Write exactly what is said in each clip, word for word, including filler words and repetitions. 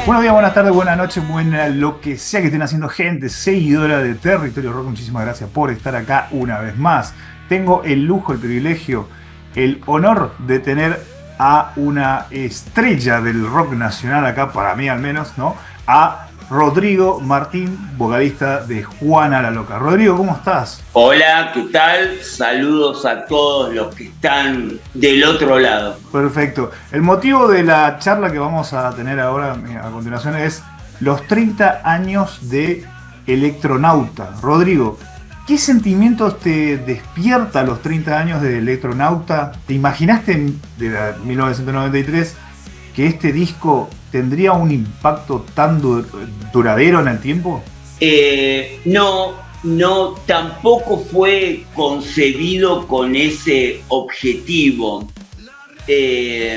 Buenos días, buenas tardes, buenas noches, buena lo que sea que estén haciendo gente, seguidora de Territorio Rock. Muchísimas gracias por estar acá una vez más. Tengo el lujo, el privilegio, el honor de tener a una estrella del rock nacional acá, para mí al menos, ¿no? A Rodrigo Martín, vocalista de Juana la Loca. Rodrigo, ¿cómo estás? Hola, ¿qué tal? Saludos a todos los que están del otro lado. Perfecto. El motivo de la charla que vamos a tener ahora a continuación es los treinta años de Electronauta. Rodrigo, ¿qué sentimientos te despierta los treinta años de Electronauta? ¿Te imaginaste de mil novecientos noventa y tres que este disco tendría un impacto tan du- duradero en el tiempo? Eh, no, no, tampoco fue concebido con ese objetivo. Eh,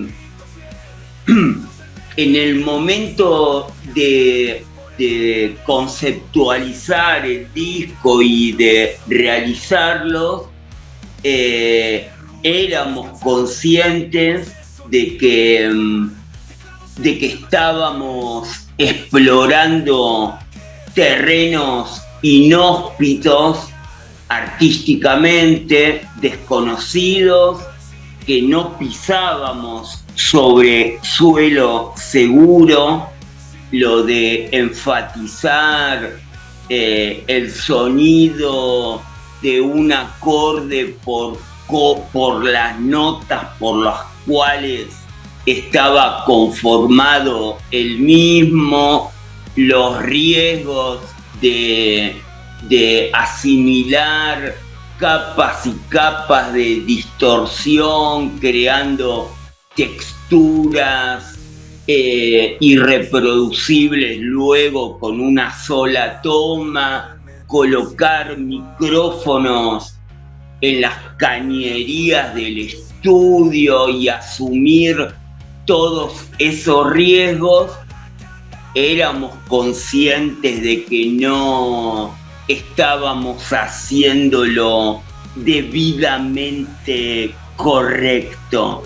en el momento de, de conceptualizar el disco y de realizarlo, eh, éramos conscientes de que, de que estábamos explorando terrenos inhóspitos, artísticamente desconocidos, que no pisábamos sobre suelo seguro. Lo de enfatizar eh, el sonido de un acorde por, por las notas por las cuales estaba conformado el mismo, los riesgos de, de asimilar capas y capas de distorsión, creando texturas eh, irreproducibles luego con una sola toma, colocar micrófonos en las cañerías del estudio y asumir todos esos riesgos. Éramos conscientes de que no estábamos haciéndolo debidamente correcto,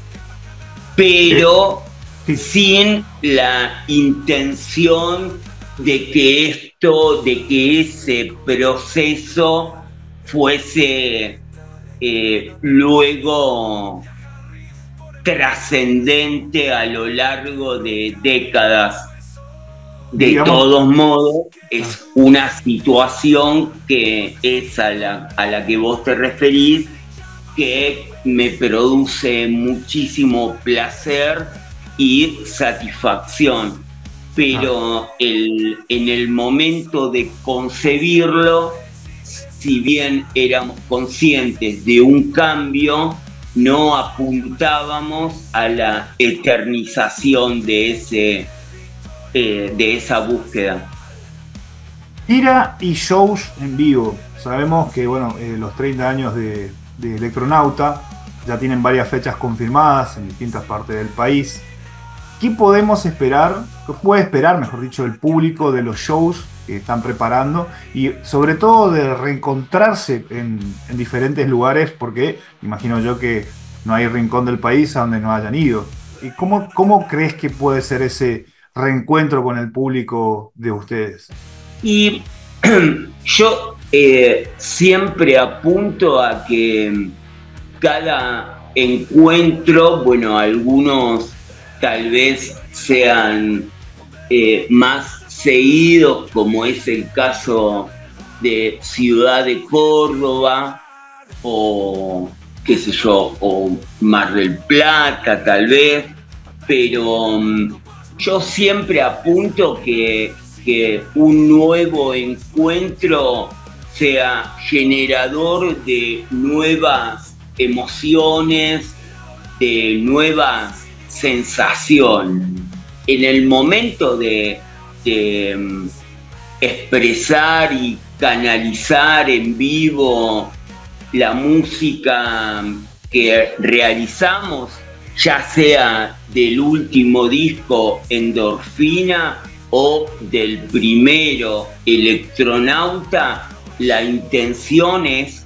pero Sí. sin la intención de que esto, de que ese proceso fuese eh, luego trascendente a lo largo de décadas. De Digamos, todos modos, es una situación que es a la, a la que vos te referís, que me produce muchísimo placer y satisfacción. Pero el, en el momento de concebirlo, si bien éramos conscientes de un cambio, no apuntábamos a la eternización de ese Eh, de esa búsqueda. gira y shows en vivo. Sabemos que bueno, eh, los treinta años de, de Electronauta ya tienen varias fechas confirmadas en distintas partes del país. ¿Qué podemos esperar? ¿Qué puede esperar, mejor dicho, el público de los shows que están preparando? Y sobre todo de reencontrarse en, en diferentes lugares, porque imagino yo que no hay rincón del país a donde no hayan ido. ¿Y cómo, cómo crees que puede ser ese reencuentro con el público de ustedes? Y yo eh, siempre apunto a que cada encuentro, bueno, algunos tal vez sean eh, más seguidos, como es el caso de Ciudad de Córdoba o qué sé yo, o Mar del Plata tal vez, pero um, yo siempre apunto que, que un nuevo encuentro sea generador de nuevas emociones, de nuevas sensaciones. En el momento de, de um, expresar y canalizar en vivo la música que realizamos, ya sea del último disco Endorfina o del primero Electronauta, la intención es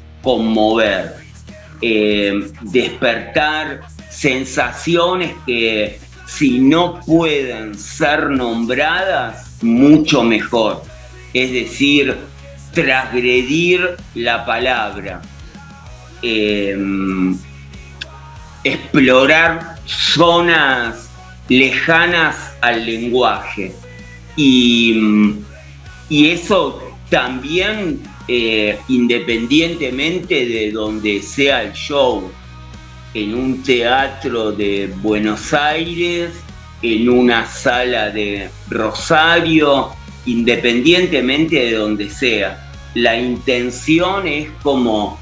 conmover, eh, despertar sensaciones que si no pueden ser nombradas, mucho mejor. Es decir, transgredir la palabra, eh, explorar zonas lejanas al lenguaje. Y, y eso también, eh, independientemente de donde sea el show, en un teatro de Buenos Aires, en una sala de Rosario, independientemente de donde sea, la intención es como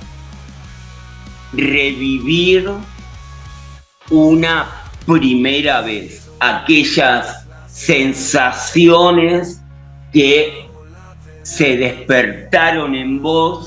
revivir una primera vez aquellas sensaciones que se despertaron en vos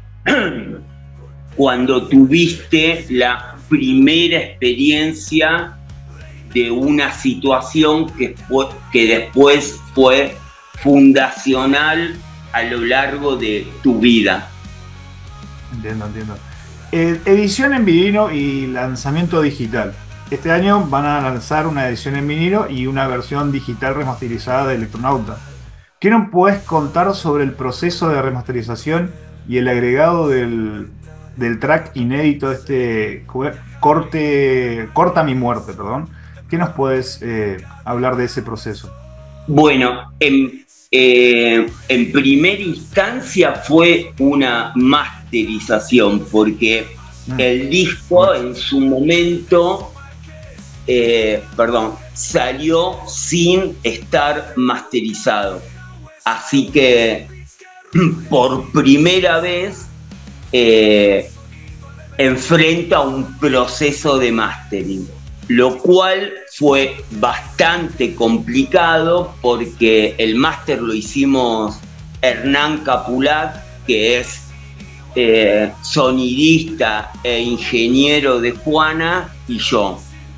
cuando tuviste la primera experiencia de una situación que, fue, que después fue fundacional a lo largo de tu vida. Entiendo, entiendo. Eh, edición en vinilo y lanzamiento digital. Este año van a lanzar una edición en vinilo y una versión digital remasterizada de Electronauta. ¿Qué nos puedes contar sobre el proceso de remasterización y el agregado del, del track inédito, este corte, Corta mi muerte, perdón? ¿Qué nos puedes eh, hablar de ese proceso? Bueno, en, eh, en primera instancia fue una masterización, porque mm. el disco en su momento, eh, perdón, salió sin estar masterizado. Así que por primera vez eh, enfrenta un proceso de mastering, lo cual fue bastante complicado porque el máster lo hicimos Hernán Capulat, que es eh, sonidista e ingeniero de Juana, y yo.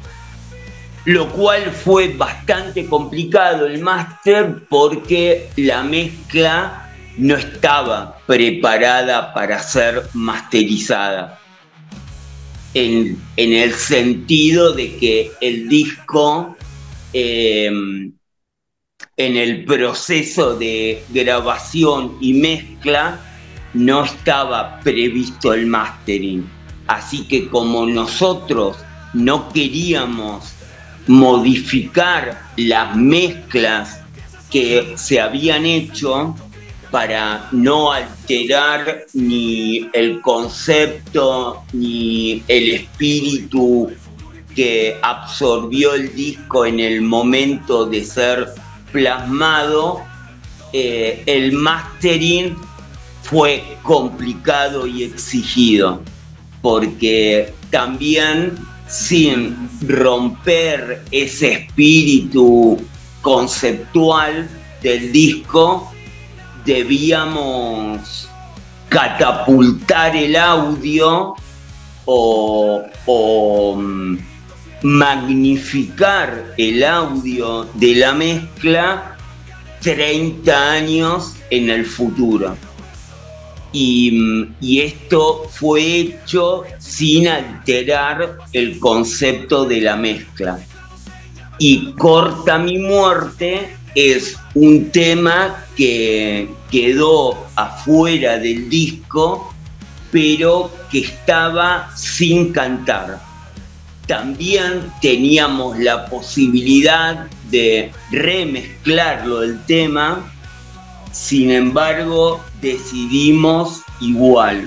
Lo cual fue bastante complicado el máster porque la mezcla no estaba preparada para ser masterizada. En, en el sentido de que el disco, eh, en el proceso de grabación y mezcla, no estaba previsto el mastering. Así que como nosotros no queríamos modificar las mezclas que se habían hecho para no alterar ni el concepto ni el espíritu que absorbió el disco en el momento de ser plasmado, eh, el mastering fue complicado y exigido, porque también, sin romper ese espíritu conceptual del disco, debíamos catapultar el audio o, o magnificar el audio de la mezcla treinta años en el futuro. Y, y esto fue hecho sin alterar el concepto de la mezcla. Y Corta mi muerte es un tema que quedó afuera del disco, pero que estaba sin cantar. También teníamos la posibilidad de remezclarlo el tema, sin embargo decidimos igual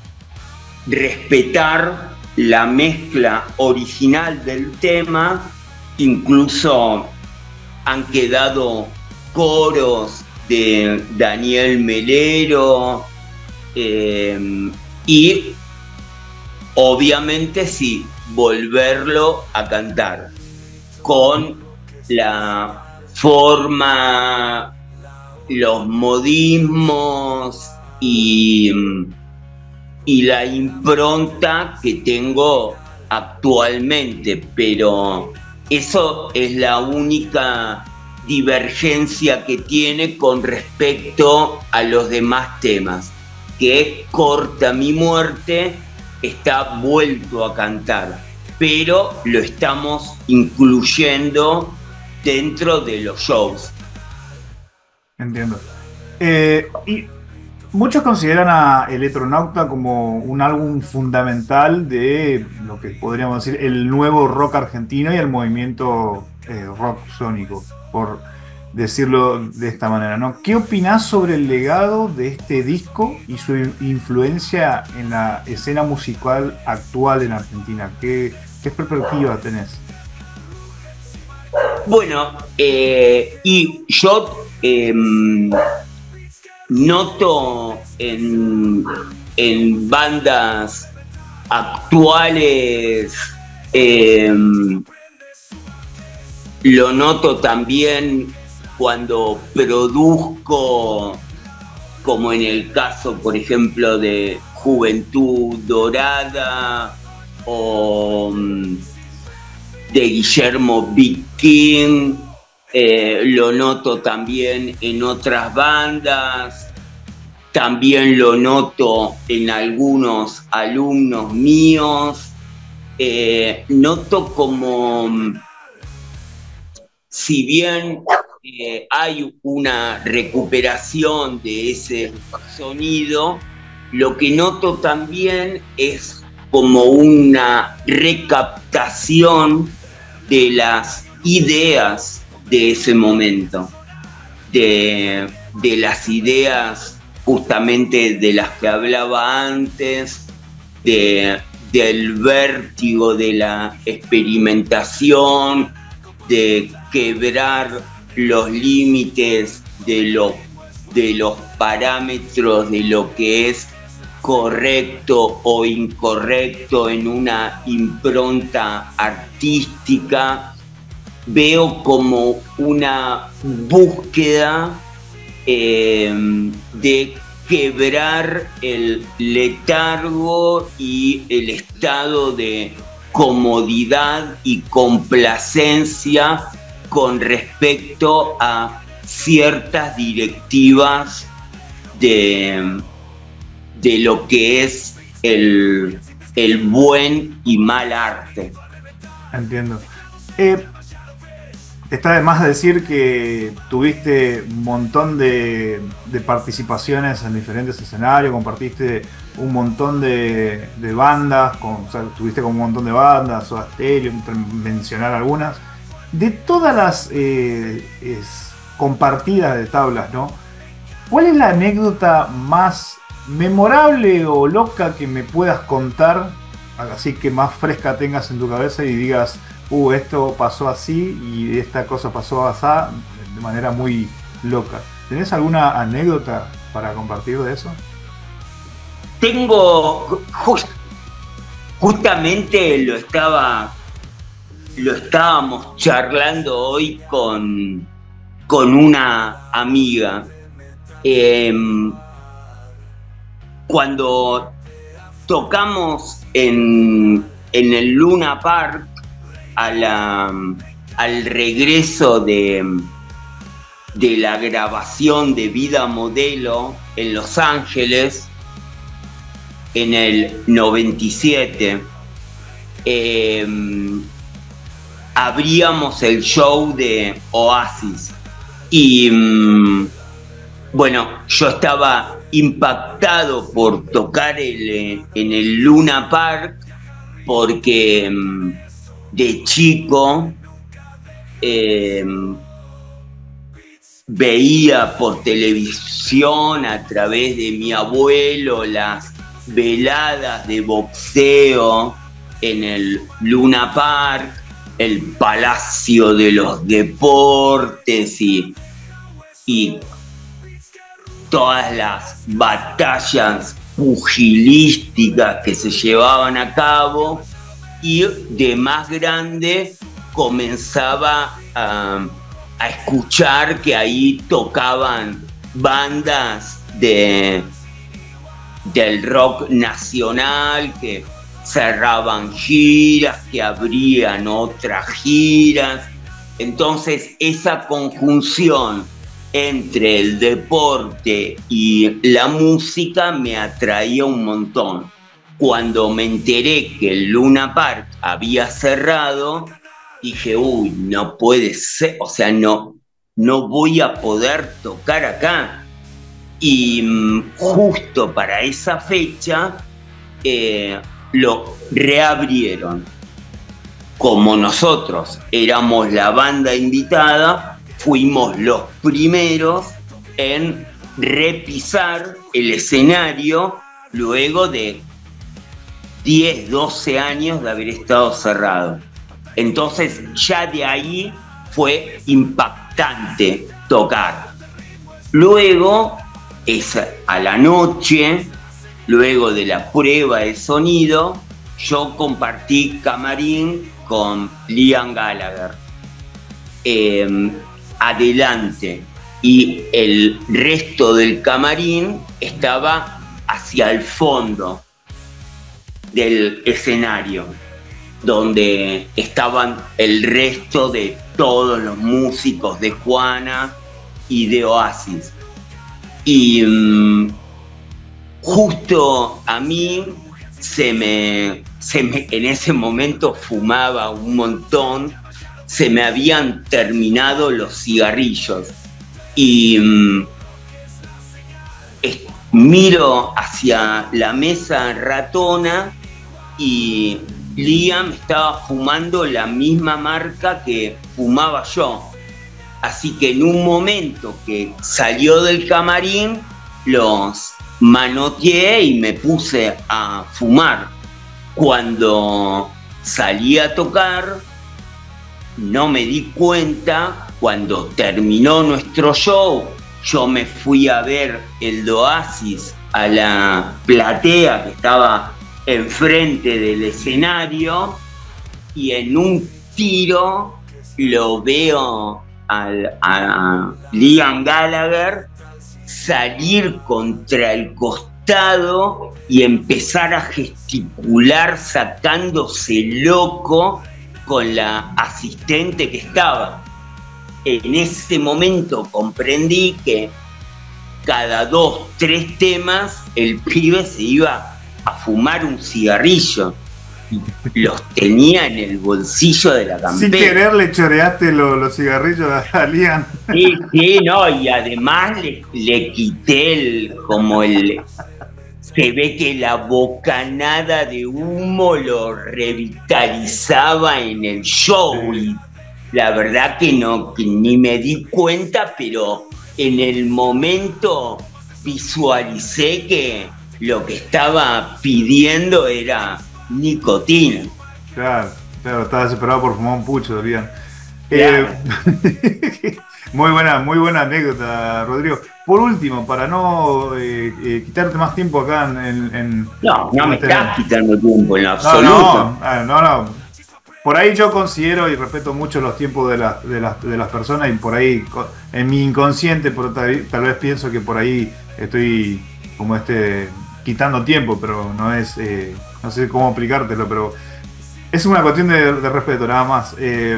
respetar la mezcla original del tema. Incluso han quedado coros de Daniel Melero, eh, y obviamente sí, volverlo a cantar con la forma, los modismos y, y la impronta que tengo actualmente, pero eso es la única divergencia que tiene con respecto a los demás temas, que Corta mi muerte está vuelto a cantar. pero lo estamos incluyendo dentro de los shows. Entiendo. Eh, y muchos consideran a Electronauta como un álbum fundamental de lo que podríamos decir el nuevo rock argentino y el movimiento eh, rock sónico, por decirlo de esta manera, ¿no? ¿Qué opinás sobre el legado de este disco y su influencia en la escena musical actual en Argentina? ¿Qué, qué perspectiva tenés? Bueno, eh, y yo eh, noto en, en bandas actuales, eh, lo noto también cuando produzco, como en el caso, por ejemplo, de Juventud Dorada o de Guillermo Big King, eh, lo noto también en otras bandas, también lo noto en algunos alumnos míos, eh, noto como, si bien eh, hay una recuperación de ese sonido, lo que noto también es como una recaptación de las ideas de ese momento, de, de las ideas justamente de las que hablaba antes, de, del vértigo de la experimentación, de quebrar los límites de, lo, de los parámetros de lo que es correcto o incorrecto en una impronta artística. Veo como una búsqueda eh, de quebrar el letargo y el estado de comodidad y complacencia con respecto a ciertas directivas de, de lo que es el, el buen y mal arte. Entiendo. Eh, está de más decir que tuviste un montón de, de participaciones en diferentes escenarios, compartiste un montón de, de bandas, con, o sea, tuviste como un montón de bandas, Soda Stereo, mencionar algunas. De todas las eh, es, compartidas de tablas, ¿no? ¿Cuál es la anécdota más memorable o loca que me puedas contar, así que más fresca tengas en tu cabeza y digas, uh, esto pasó así y esta cosa pasó así, de manera muy loca? ¿Tenés alguna anécdota para compartir de eso? Tengo, just, justamente lo estaba, lo estábamos charlando hoy con, con una amiga. Eh, cuando tocamos en, en el Luna Park, a la, al regreso de, de la grabación de Vida Modelo en Los Ángeles, en el noventa y siete, eh, abríamos el show de Oasis y um, bueno, yo estaba impactado por tocar el, en el Luna Park porque um, de chico eh, veía por televisión a través de mi abuelo las veladas de boxeo en el Luna Park, el Palacio de los Deportes y, y todas las batallas pugilísticas que se llevaban a cabo, y de más grande comenzaba a, a escuchar que ahí tocaban bandas de del rock nacional, que cerraban giras, que abrían otras giras. Entonces esa conjunción entre el deporte y la música me atraía un montón. cuando me enteré que el Luna Park había cerrado, dije, uy, no puede ser, o sea, no, no voy a poder tocar acá. Y mmm, justo para esa fecha eh, lo reabrieron. Como nosotros éramos la banda invitada, fuimos los primeros en repisar el escenario luego de diez, doce años de haber estado cerrado. Entonces ya de ahí fue impactante tocar. Luego, es a la noche, luego de la prueba de sonido, yo compartí camarín con Liam Gallagher. Eh, adelante. Y el resto del camarín estaba hacia el fondo del escenario, donde estaban el resto de todos los músicos de Juana y de Oasis. Y um, justo a mí se me, se me, en ese momento fumaba un montón, se me habían terminado los cigarrillos. Y um, es, miro hacia la mesa ratona y Liam estaba fumando la misma marca que fumaba yo. Así que en un momento que salió del camarín, los manoteé y me puse a fumar. Cuando salí a tocar, no me di cuenta. Cuando terminó nuestro show, yo me fui a ver el Oasis a la platea que estaba enfrente del escenario y en un tiro lo veo al, a Liam Gallagher salir contra el costado y empezar a gesticular sacándose loco con la asistente que estaba. En ese momento comprendí que cada dos, tres temas el pibe se iba a fumar un cigarrillo. Los tenía en el bolsillo de la campera. Sin querer le choreaste lo, los cigarrillos a Liam. Sí, sí, no, y además le, le quité el, como el... Se ve que la bocanada de humo lo revitalizaba en el show. Y la verdad que no, que ni me di cuenta, pero en el momento visualicé que lo que estaba pidiendo era nicotina. Claro, claro, estaba desesperado por fumar un pucho, Liam. Claro. Eh, muy buena, muy buena anécdota, Rodrigo. Por último, para no eh, eh, quitarte más tiempo acá en... en no, no me este... estás quitando tiempo en lo absoluto. No, no, no, no. Por ahí yo considero y respeto mucho los tiempos de, la, de, las, de las personas y por ahí, en mi inconsciente, por, tal, tal vez pienso que por ahí estoy como este quitando tiempo, pero no es... Eh, no sé cómo explicártelo, pero es una cuestión de, de respeto, nada más. Eh,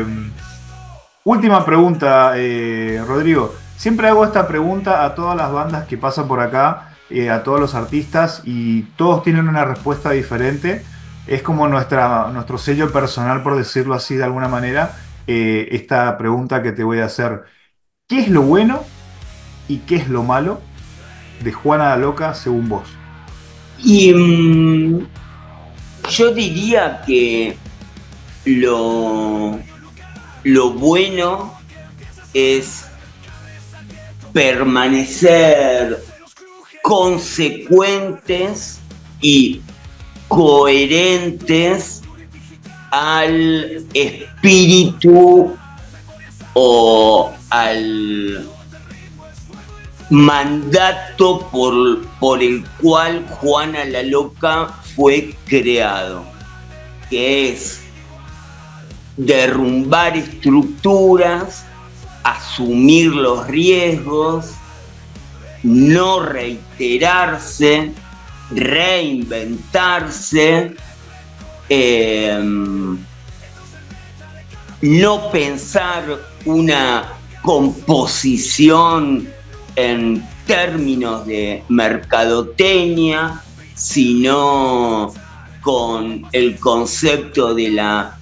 última pregunta, eh, Rodrigo. Siempre hago esta pregunta a todas las bandas que pasan por acá, eh, a todos los artistas, y todos tienen una respuesta diferente. Es como nuestra, nuestro sello personal, por decirlo así de alguna manera, eh, esta pregunta que te voy a hacer. ¿Qué es lo bueno y qué es lo malo de Juana la Loca según vos? Y... Um... Yo diría que lo, lo bueno es permanecer consecuentes y coherentes al espíritu o al mandato por, por el cual Juana la Loca fue creado, que es derrumbar estructuras, asumir los riesgos, no reiterarse, reinventarse, eh, no pensar una composición en términos de mercadotecnia, sino con el concepto de la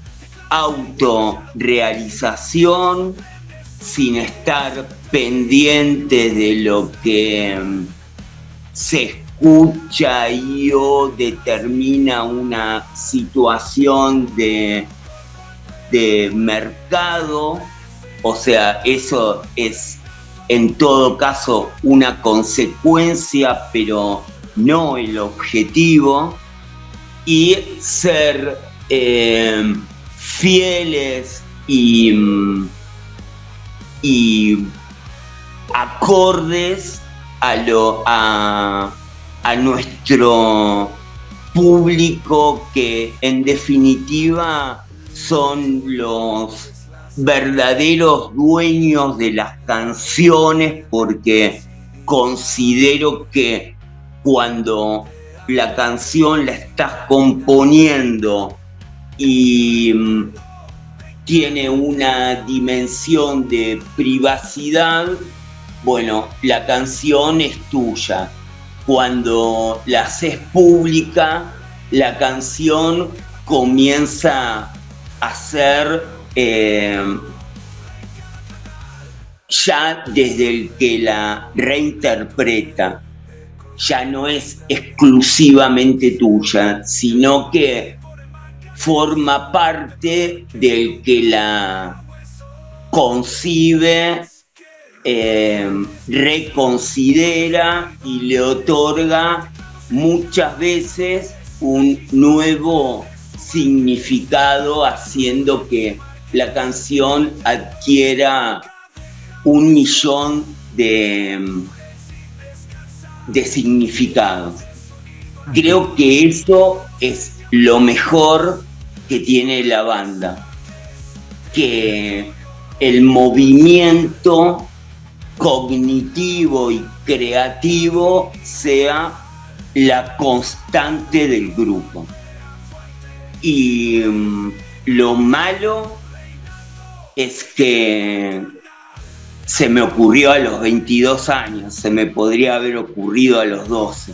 autorrealización, sin estar pendiente de lo que se escucha y o determina una situación de, de mercado. O sea, eso es en todo caso una consecuencia, pero no el objetivo. Y ser eh, fieles y, y acordes a, lo, a, a nuestro público, que en definitiva son los verdaderos dueños de las canciones, porque considero que cuando la canción la estás componiendo y mm, tiene una dimensión de privacidad, bueno, la canción es tuya. Cuando la haces pública, la canción comienza a ser eh, ya desde el que la reinterpreta, ya no es exclusivamente tuya, sino que forma parte del que la concibe, eh, reconsidera y le otorga muchas veces un nuevo significado, haciendo que la canción adquiera un millón de, de significados. Creo que eso es lo mejor que tiene la banda, que el movimiento cognitivo y creativo sea la constante del grupo. Y um, lo malo es que se me ocurrió a los veintidós años, se me podría haber ocurrido a los doce.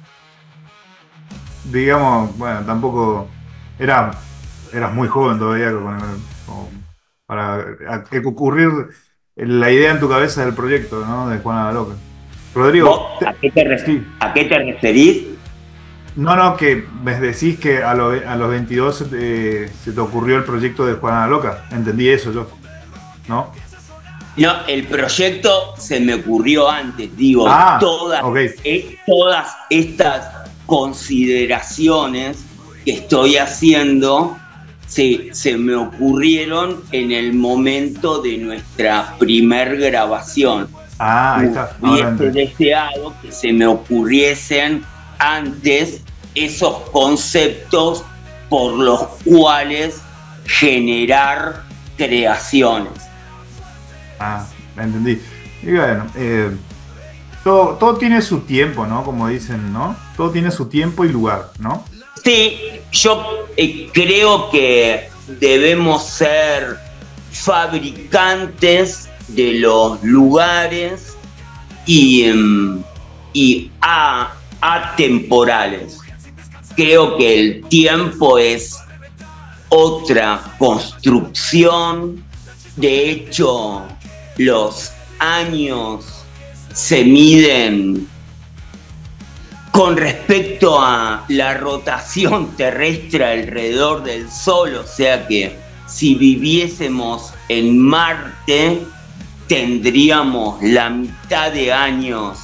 Digamos, bueno, tampoco era, eras muy joven todavía con, con, para ocurrir la idea en tu cabeza del proyecto, ¿no? De Juana la Loca. Rodrigo, ¿A qué te, re- sí. ¿A qué te referís? No, no, que me decís que a, lo, a los veintidós eh, se te ocurrió el proyecto de Juana la Loca. Entendí eso yo, ¿no? No, el proyecto se me ocurrió antes, digo, ah, todas, okay. eh, todas estas consideraciones que estoy haciendo se, se me ocurrieron en el momento de nuestra primer grabación. Ah, ahí está. Hubiese deseado que se me ocurriesen antes esos conceptos por los cuales generar creaciones. Ah, entendí. Y bueno, eh, todo, todo tiene su tiempo, ¿no? Como dicen, ¿no? Todo tiene su tiempo y lugar, ¿no? Sí, yo eh, creo que debemos ser fabricantes de los lugares y, um, y a, atemporales. Creo que el tiempo es otra construcción. De hecho, los años se miden con respecto a la rotación terrestre alrededor del Sol, o sea que si viviésemos en Marte tendríamos la mitad de años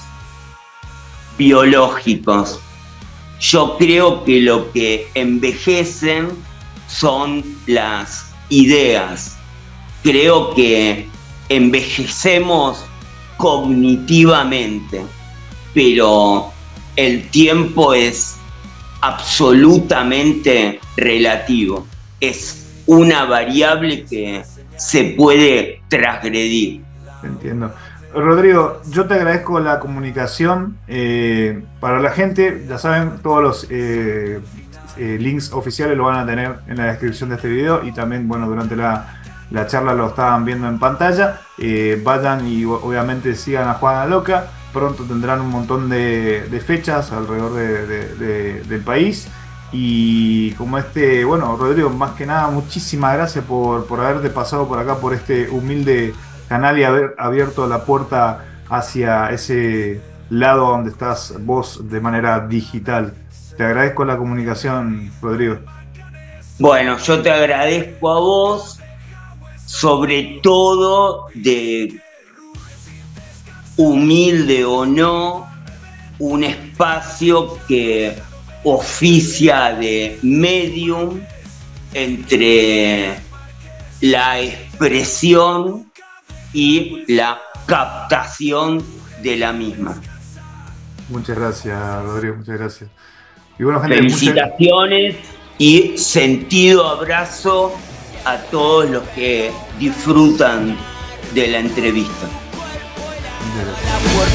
biológicos. Yo creo que lo que envejecen son las ideas. Creo que envejecemos cognitivamente, pero el tiempo es absolutamente relativo. Es una variable que se puede transgredir. Entiendo. Rodrigo, yo te agradezco la comunicación. Eh, para la gente, ya saben, todos los eh, eh, links oficiales lo van a tener en la descripción de este video, y también, bueno, durante la, la charla lo estaban viendo en pantalla. Eh, vayan y obviamente sigan a Juana la Loca. Pronto tendrán un montón de, de fechas alrededor de, de, de, del país. Y como este, bueno, Rodrigo, más que nada, muchísimas gracias por, por haberte pasado por acá, por este humilde canal y haber abierto la puerta hacia ese lado donde estás vos de manera digital. Te agradezco la comunicación, Rodrigo. Bueno, yo te agradezco a vos, sobre todo de humilde o no, un espacio que oficia de medium entre la expresión y la captación de la misma. Muchas gracias, Rodrigo, muchas gracias. Y bueno, gente, felicitaciones muchas... y sentido abrazo a todos los que disfrutan de la entrevista. Muchas gracias.